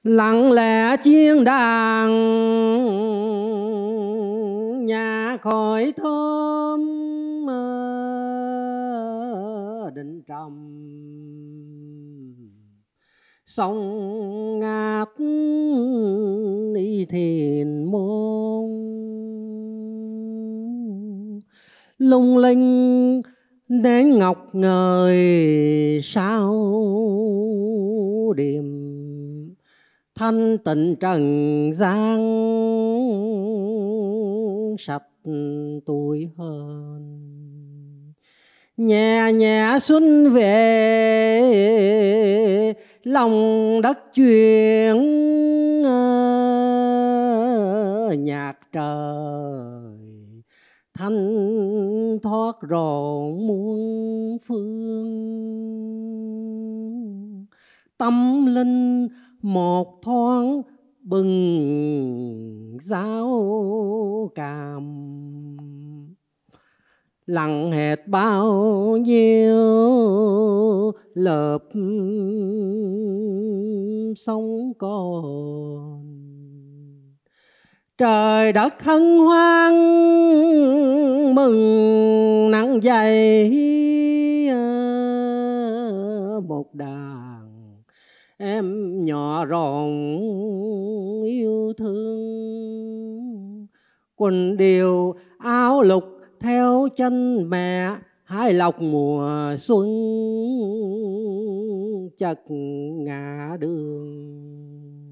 Lặng lẽ chiên đàn nhà khói thơm định trầm, sông ngát y thiền môn lung linh đến ngọc ngời sao điểm, thanh tịnh trần gian sạch tuổi hơn. Nhẹ nhẹ xuân về lòng đất chuyển nhạc trời thanh thoát rộn muôn phương. Tâm linh một thoáng bừng giáo cảm, lặng hệt bao nhiêu lớp sóng còn. Trời đất hân hoan mừng nắng dậy một đàn em nhỏ ròn yêu thương. Quần điều áo lục theo chân mẹ, hái lộc mùa xuân chật ngã đường.